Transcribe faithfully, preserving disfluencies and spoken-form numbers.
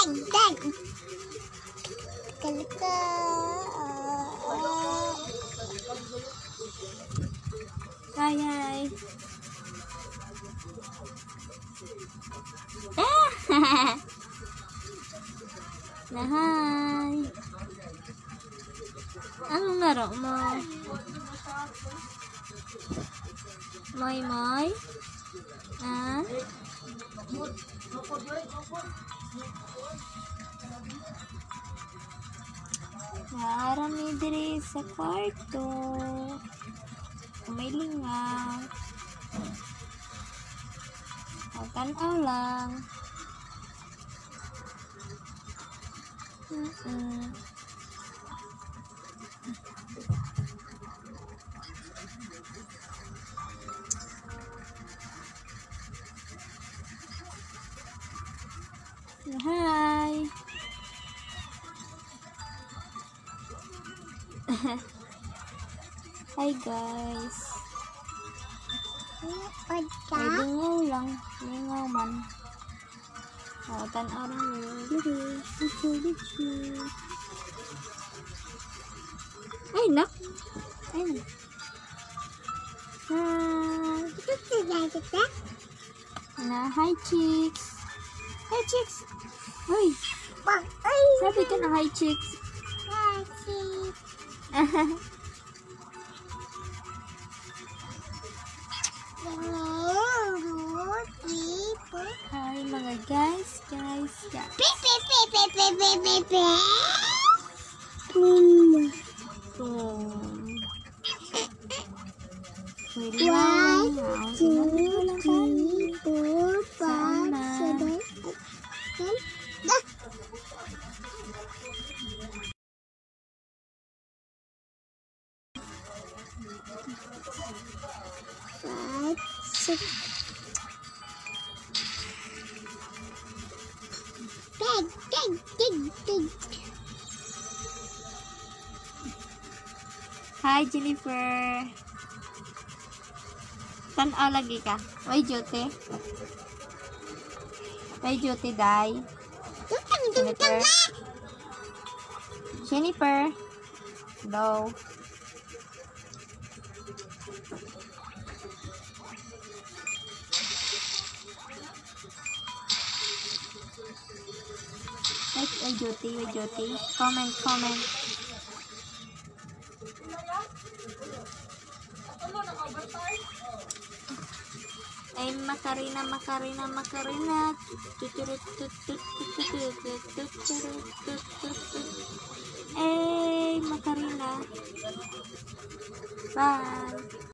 Dang, dang. Kalika. Hi, hi. Ah! Na, hi. Anong laro mo? Moy, moy? Ah? Marami diri sa kwarto. May lingaw. Tanaw lang. Mm-mm. Hi. Hi guys. Ay, lingaw lang. Lingaw man. O, tanaw lang yun. Diri. Dito, dito. Ay, nak. Ay, nak. Hi. Na, hi, chicks. Hi, chicks. Uy. Sabi ka na, hi, chicks. Hi, chicks. Hi, mga guys, guys, guys. Beep, beep, beep, beep, beep, beep, beep, beep. Boom. Boom. May One, lingaw. two, Walang three, four, five, Sana. seven, eight, ten. Ah! Five, six. Big, big, big, big. Hi, Jennifer. Tanaw lagi ka. Why, Jote? Why, Jote, day? Tutang, Jennifer. tutang na. Jennifer. Hello. Wait, why, Jote? Why, Jote? Comment, comment. Ay, Makarina, Makarina, Makarina. Ay, Makarina. Bye.